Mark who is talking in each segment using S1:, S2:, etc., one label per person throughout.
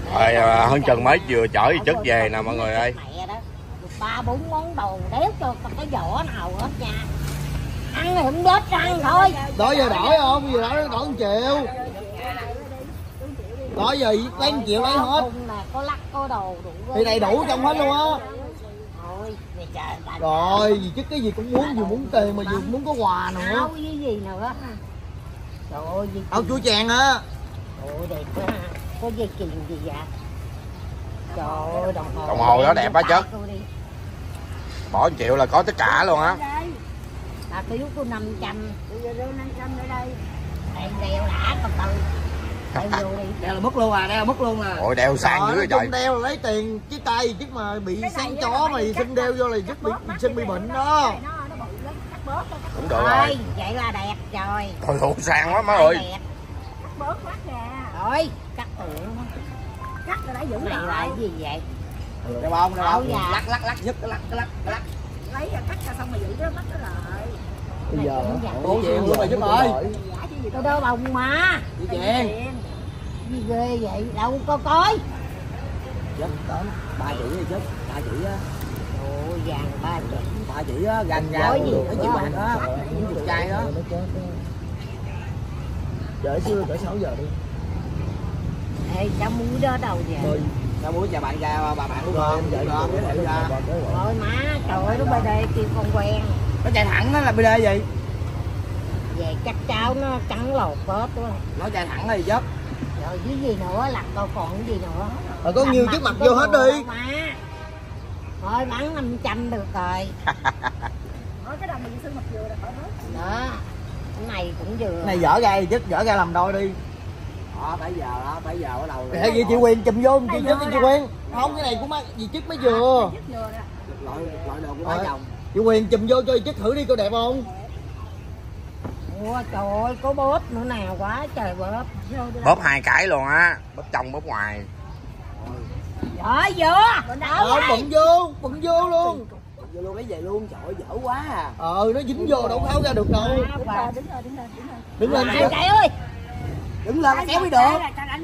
S1: Rồi hơn chừng mới vừa chở gì chất về nè mọi người ơi.
S2: 3-4 món đồ đéo cho cái vỏ nào hết nha. Ăn thì không chết ăn thôi.
S3: Đó giờ đổi không? Giờ đổi 1 triệu. Đó giờ lấy 1 triệu lấy hết.
S2: Có lắc có đồ đủ.
S3: Thì đầy đủ trong hết luôn á. Rồi gì chứ cái gì cũng muốn, vừa muốn tiền mà vừa muốn có quà nữa.
S2: Áo với gì nữa. Trời ơi,
S3: áo chuối chàng á.
S2: Ôi đẹp quá. Có dây chuyền gì vậy? Trời ơi,
S1: đồng hồ đó đẹp quá chứ. Bỏ 1 triệu là có tất cả luôn á.
S2: Bà thiếu có 500. Đưa 500 ở đây. Đây đeo đã từ từ.
S3: Đeo là mất luôn à, đeo là mất luôn à.
S1: Ôi đeo sang dữ trời.
S3: Đeo là lấy tiền chứ tay chứ mà bị sáng chó mày xin đeo vô là giúp bị xin bị bệnh đó.
S1: Cũng được rồi.
S2: Vậy là đẹp rồi.
S1: Thôi hụt sang quá má ơi.
S2: Cắt bớt lắc nè. Rồi, cắt tượng. Cắt rồi đã giữ lại. Này là gì vậy?
S3: Đeo bông, đeo bông. Lắc giúp cái lắc.
S2: Lấy ra cắt ra xong rồi giữ đó mất nó rồi.
S3: Bây giờ 4 triệu luôn rồi giúp ơi.
S2: Tôi đeo bông mà.
S3: Chị Chèn.
S2: Gì ghê vậy? Đâu có coi.
S3: Giúp đến 3 chỉ đi chứ. 3 chỉ á.
S2: Ôi vàng 3 chỉ.
S3: 3 chỉ á, gành ra
S2: gì
S3: cái chị bạn đó. Những chục chai đó. Chở xưa cỡ 6 giờ đi.
S2: Ê, cháu muối đó đâu vậy?
S3: Cháu muối chào bạn ra bà bạn luôn rồi. Giới thiệu ra.
S2: Thôi má, trời ơi nó BD kêu con quen.
S3: Nó chạy thẳng đó là BD gì?
S2: Về chắc cháu nó trắng lột hết đó.
S3: Nó chạy thẳng là gì chứ?
S2: Rồi với gì nữa, làm đâu còn cái gì nữa.
S3: Rồi có nhiều chiếc mặt vô hết đi.
S2: Thôi bán 500 được rồi.
S4: Cái đồng mình xương mặt vừa là khỏi hết.
S2: Đó. Cái này cũng vừa.
S3: Cái này dở ra chứ, dở ra làm đôi đi. Đó, 7 giờ đó, 7 giờ bắt đầu. Cái gì chị Quyền chùm vô chị chứ chị Quyền. Không cái này của má gì chiếc mới vừa. Loại đồ của má chồng. Chị Quyền chùm vô cho chiếc thử đi coi đẹp không?
S2: Ủa trời ơi có bóp nữa nào quá trời bóp.
S1: Bóp 2 cái luôn á, bóp trong bóp ngoài.
S2: Rồi vừa.
S3: Đó bận vô luôn. Vô luôn lấy về luôn, trời ơi dở quá à. Nó dính vô đâu tháo ra được đâu. Đứng lên
S2: chị ơi.
S3: Đứng lên kéo mới được.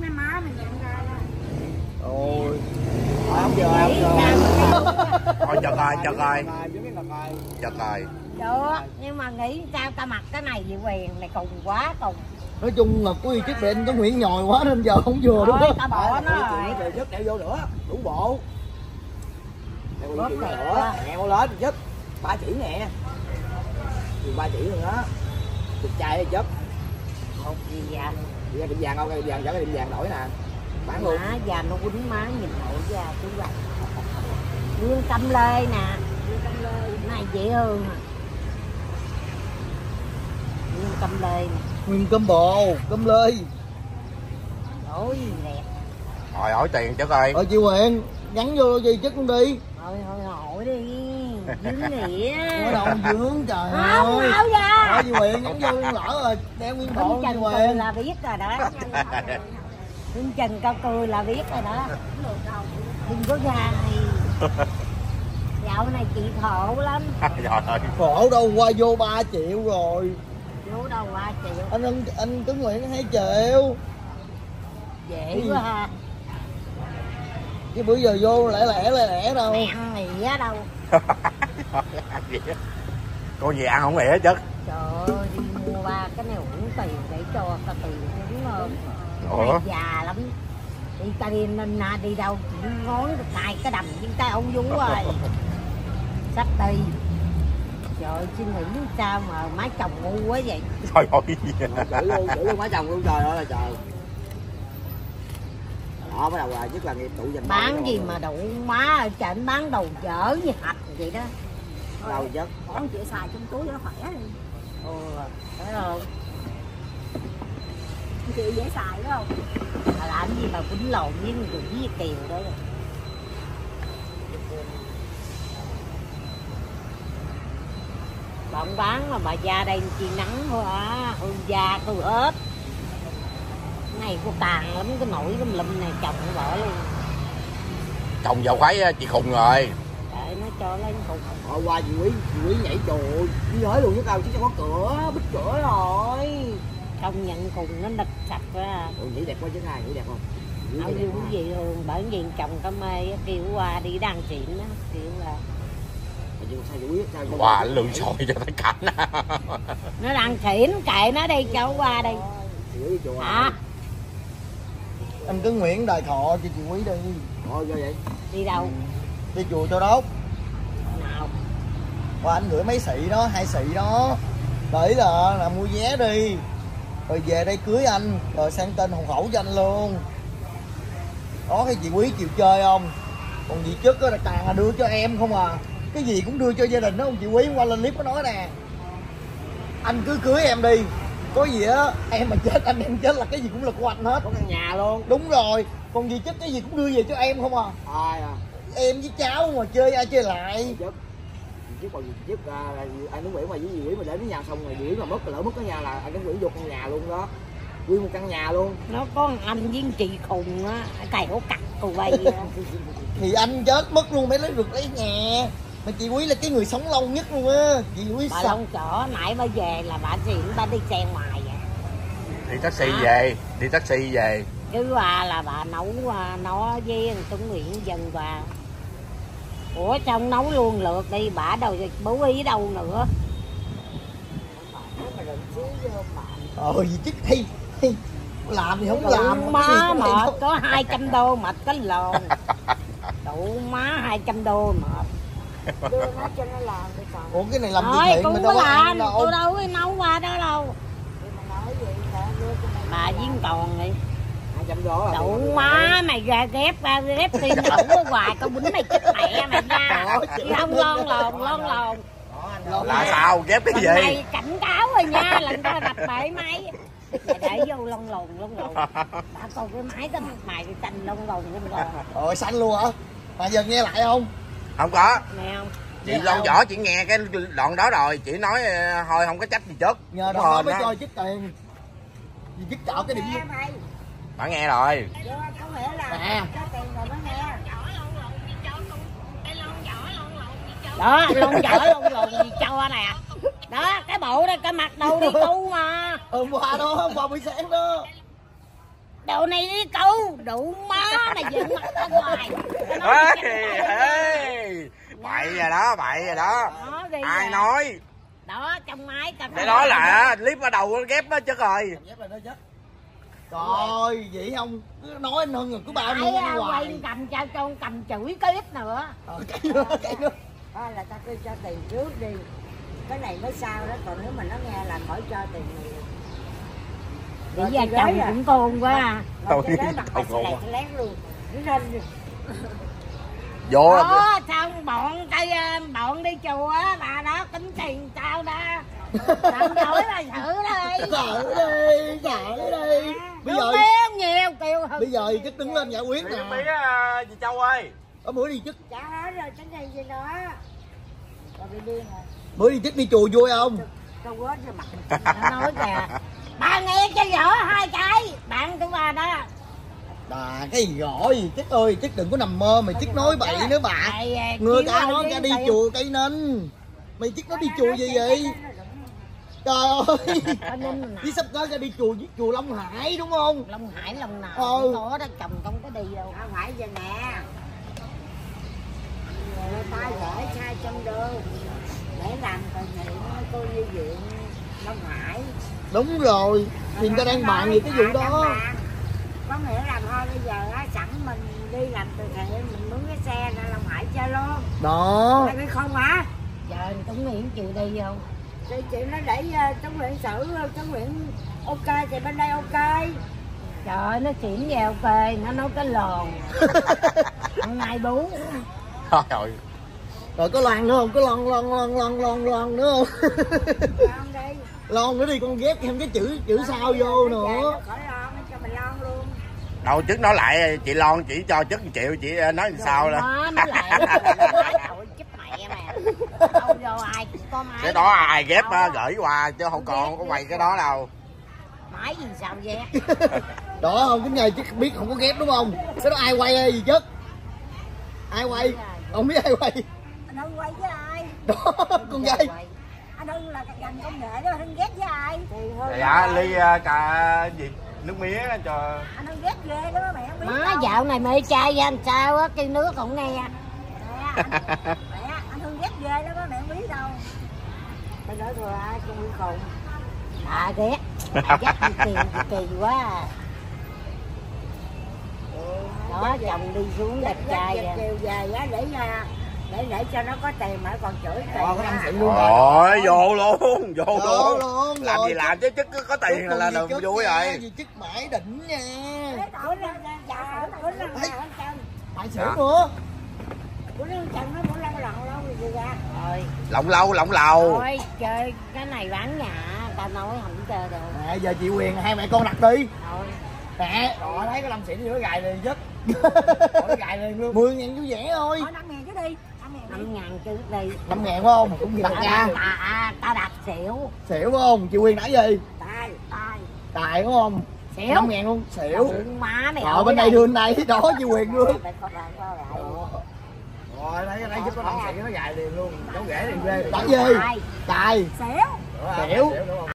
S3: Ôi. Không giờ
S1: Thôi chật rồi. Chật rồi.
S2: Được, nhưng mà nghĩ sao ta mặc cái này vậy Quyền này cùng quá cùng.
S3: Nói chung là có chiếc bệnh có Nguyễn nhồi quá nên giờ không vừa đúng không?
S2: Ta bỏ nó rồi.
S3: Chất đeo vô nữa, đủ bộ. Đeo nữa, nghe mau lên chất. 3 chỉ nè. 3 chỉ luôn đó. Chục chai chất.
S2: Một gì vậy?
S3: Đi ra tiệm vàng không? Tiệm vàng chở cái tiệm vàng đổi nè. Bán luôn.
S2: Má già nó quýnh má nhìn nội ra chú vậy. Nguyên Cam Lê nè. Này dễ hơn à. Nguyên Cam Lê nè.
S3: Nguyên cơm bồ, cơm lê.
S2: Ôi đẹp.
S1: Rồi hỏi tiền chứ ơi.
S3: Chị Quyền gắn vô gì chất luôn đi.
S2: Thôi hỏi đi. Dướng nghĩa.
S3: Có đâu dướng trời
S2: không,
S3: ơi.
S2: Không ra.
S3: Thôi chị Quyền gắn vô lỡ rồi, đeo nguyên bộ chị Quyền.
S2: Là biết rồi đó. Hương Trần cao cười là biết rồi đó. Đừng có gà này. Dạo này chị khổ lắm.
S3: Khổ đâu qua vô 3 triệu rồi.
S2: Vô đâu 3 triệu.
S3: Anh Tuấn Nguyễn 2 triệu.
S2: Dễ quá ha.
S3: Cái bữa giờ vô lẻ đâu.
S2: Mẹ ăn nghĩa đâu.
S1: Con gì ăn không nghĩa chứ.
S2: Trời ơi đi mua 3 cái này uổng tiền để cho ta tiền uống hơn.
S1: Ủa?
S2: Già lắm. Đi ta đi nên đi đâu chỉ ngón được 2 cái đầm với cái ông vú rồi. Sắp đi. Trời suy nghĩ sao mà má chồng ngu quá vậy.
S1: Trời ơi.
S3: Chửi luôn má chồng luôn trời ơi là trời. Đó bắt đầu là nhất là nghiệp tụ dành
S2: bán gì mà đủ má ở trển bán đầu dở như hạch vậy đó.
S3: Đâu chứ.
S4: Bỏ 1 triệu xài trong túi nó khỏe đi.
S2: Thấy không?
S4: 1 triệu dễ xài đúng không?
S2: Mà làm gì mà quýnh lộn với người với Kiều đó. Bạn bán mà bà da đây chi nắng thôi á, hương da tôi ớt. Cái này cô tàn lắm, cái nổi cái lùm này chồng nó bỏ luôn.
S1: Chồng giàu kháy chị khùng rồi.
S2: Để nó cho lên khùng.
S3: Qua chị Quý nhảy trời đi hỏi luôn chứ đâu chứ có cửa, bích cửa rồi.
S2: Không nhận khùng nó nịch sạch ra.
S3: Nhảy đẹp quá chứ ai nhảy đẹp không?
S2: Ông vui cái gì luôn, bởi vì chồng có mê kêu qua đi đăng chuyện đó, kêu là
S1: Wow, lường xồi cho tất cả.
S2: nó đăng xỉn kệ nó đi cho qua đi. Hả?
S3: Anh cứ nguyện đời thọ cho chị Quý đi.
S5: Thôi vậy.
S2: Đi đâu?
S3: Đi chùa Châu Đốc.
S2: Nào?
S3: Và anh gửi mấy xị đó, 2 xị đó. Để là mua vé đi. Rồi về đây cưới anh, rồi sang tên hộ khẩu cho anh luôn. Có cái chị Quý chịu chơi không? Còn gì trước đó là toàn là đưa cho em không à. Cái gì cũng đưa cho gia đình đó ông chị Quý. Qua lên clip có nói nè, anh cứ cưới em đi, có gì á em mà chết anh em chết là cái gì cũng là của anh hết.
S5: Có căn nhà luôn.
S3: Đúng rồi, còn gì chứ cái gì cũng đưa về cho em không à.
S5: Ai à?
S3: Em với cháu mà chơi ai chơi lại.
S5: Chứ còn gì chứ anh Tuấn Nguyễn mà với dì Quý mà để cái nhà xong rồi dì Quý mà lỡ mất cái nhà là anh Tuấn Nguyễn vô căn nhà luôn đó. Nguyên một căn nhà luôn.
S2: Nó có anh với chị khùng á, cày hổ cặt cô bay.
S3: Thì anh chết mất luôn mới lấy được lấy nhà. Mà chị Quý là cái người sống lâu nhất luôn á. Chị Quý
S2: bà Long chở nãy bà về là bà xỉn, bà đi xe ngoài vậy.
S1: Đi taxi về, đi taxi về.
S2: Chứ là bà nấu nó với anh Tuấn Nguyễn dần và ủa sao không nấu luôn lượt đi, bả đâu bố ý đâu nữa.
S3: Gì chứ thi làm thì không làm
S2: má mệt có 200 đô mệt cái lồn. Đủ má 200 đô mệt.
S4: Đưa nó cho nó làm đi còn.
S3: Ủa cái này làm
S2: Thôi
S3: gì thiện
S2: cũng
S3: mình
S2: có
S3: đâu có ăn
S2: làm,
S3: đâu.
S2: tôi đâu có nấu qua đó đâu. Bà với còn đi
S5: 200 đô.
S2: đủ má mày ra ghép tiền đủ hoài tao bính mày chết mẹ mày nha. Không lon lồn
S1: Là sao ghép cái gì?
S2: mày cảnh cáo rồi nha, lần tao đập bể máy để vô lon lồn đã còn cái máy cái mặt mày xanh lon lồn.
S3: Rồi xanh luôn hả? Mà giờ nghe lại không?
S1: Không có.
S2: Nghe không?
S1: Chị Lon Võ chỉ nghe cái đoạn đó rồi, chị nói thôi không có trách gì trước.
S3: Nhờ đó mới cho chích tiền. Vì chích chợ cái điểm
S1: Bà nghe rồi.
S4: Có nghĩa là cho tiền rồi mới nghe.
S2: Đó lon vỏ lon gì cho nè. Đó cái bộ đây cái mặt đầu đi tu mà.
S3: Hôm qua đó, hôm qua buổi sáng đó.
S2: Đồ này đi câu đủ má này dựng mặt ra ngoài.
S1: Bậy rồi đó, bậy rồi đó. Ai nói?
S2: Đó trong máy cầm.
S1: Cái đó là clip ở đầu ghép đó chứ rồi.
S3: Trời vậy không? Cứ nói anh Hưng rồi cứ bao nhiêu
S2: hoài.
S3: hoài.
S2: Cầm trao cho cầm chửi clip nữa.
S3: Cái nữa.
S4: Thôi là tao kêu cho tiền trước đi. Cái này mới sao đó, còn nếu mà nó nghe là khỏi cho tiền này.
S2: Bây giờ chồng cũng khôn quá à.
S1: Tôi
S4: lén luôn. Nó
S1: vô
S2: đó xong bọn đi chùa á bà đó tính tiền tao đó. Tao hỏi bà thử đi.
S3: Sợ đi. Bây giờ
S2: nhiều kêu
S3: bây giờ thì chức đứng lên giải quyết nè.
S1: Dì Châu ơi.
S3: Ở bữa đi chức.
S4: trả hết rồi tránh này gì đó. Rồi bị điên rồi.
S3: Bữa đi chức đi chùa vui không?
S4: Câu quên rồi mặt.
S2: Nó nói kìa. Bà nghe cho rõ 2 cái. Bạn của bà đó.
S3: Cái gì gọi gì chức ơi, chức đừng có nằm mơ mày chức nói bậy nữa bà. Người ta nói ra đi chùa cây ninh. Mày chức nó đi chùa gì vậy? Trời ơi. Chứ sắp tới ra đi chùa Long Hải đúng không?
S2: Long Hải Long nào có đó chồng không có đi đâu.
S4: Không phải vậy nè. Người ta gửi 200 đô để làm từ thiện cô như viện Long Hải.
S3: Đúng rồi, thì người ta đang bàn về cái vụ đó.
S4: Có nghĩa là thôi bây giờ á, sẵn mình đi làm từ thiện mình mướn cái xe ra Long Hải chơi luôn.
S3: Đó.
S4: Mày biết không hả?
S2: Giờ Tuấn Nguyễn chịu đi không?
S4: Thì chị nó để Tuấn Nguyễn xử, Tuấn Nguyễn ok thì bên đây ok.
S2: Trời ơi nó xỉn về ok, nó nói cái lòn. Hôm nay bú.
S1: Trời.
S3: Rồi có loan nữa không? Có lon nữa không?
S4: Lon đi.
S3: Lon nữa đi con ghép thêm cái chữ sao vô nữa.
S4: Khỏi lon cho mình lon luôn.
S1: Đâu trước nói lại chị Lon chỉ cho chất 1 triệu chị nói làm sao đó.
S2: Nó lại chết mẹ mày. Đâu vô ai cũng có máy.
S1: Cái đó ai ghép gửi qua chứ không còn có quay cái đó đâu.
S2: Máy gì sao ghép.
S3: Đó không cái này chứ biết không có ghép đúng không? Cái đó ai quay gì chứ? Ai quay? Không biết ai quay.
S4: Anh Hưng quay với ai?
S3: Đó con dây.
S4: Anh Hưng là ngành công nghệ đó, Hưng ghét với ai?
S1: Dạ ly cà gì nước mía cho
S4: Anh ơi ghét ghê đó mẹ không biết
S2: Má
S4: đâu.
S2: dạo này mê trai với anh sao á, kêu nước không nghe.
S4: Mẹ anh Hương ghét ghê đó mẹ không biết đâu.
S2: Cái đó thôi ai cũng bị khùng. Ghét. Dắt đi kỳ quá à. Đó chồng đi xuống đẹp trai
S4: Dắt
S2: kìa.
S4: chiều về á để cho nó có tiền mà còn chửi tiền.
S5: Có năm xịn luôn.
S1: rồi vô luôn
S3: Vô luôn,
S1: làm
S3: rồi.
S1: gì làm chứ chứ có tiền là được vui rồi.
S3: Gì chức mãi đỉnh nha.
S4: Của nó dạ, của nó nào hết trơn.
S3: Tại xỉu nữa.
S4: Của nó chồng nó cũng lâu lâu gì ra.
S2: Rồi.
S1: lộng lầu
S2: Thôi chơi cái này bán nhà, ta nói không chơi được.
S3: Mẹ giờ chị Quyền hai mẹ con đặt đi.
S2: Thôi.
S3: Mẹ.
S5: Rồi thấy cái 5 xịn thì nó gài liền chứ. Nó gài liền luôn.
S3: 10.000 vui vẻ thôi.
S4: Thôi 5.000 chứ đi.
S2: 5.000 chứ đi.
S3: 5.000 phải không? Cũng đặt nha.
S2: Ta đặt xỉu.
S3: Xỉu phải không? Chị Quyền nãy gì?
S4: Tài.
S3: Tài đúng không?
S2: Xỉu.
S3: 5.000 luôn. Xỉu.
S2: Má mày
S3: Rồi bên đây đưa bên đây đó chị Quyền luôn.
S5: Rồi thấy giúp có 5 xịn nó gài liền luôn. Cháu ghẻ liền ghê.
S3: Đặt gì? Tài.
S2: Xỉu.
S3: Xỉu.
S5: Đúng không?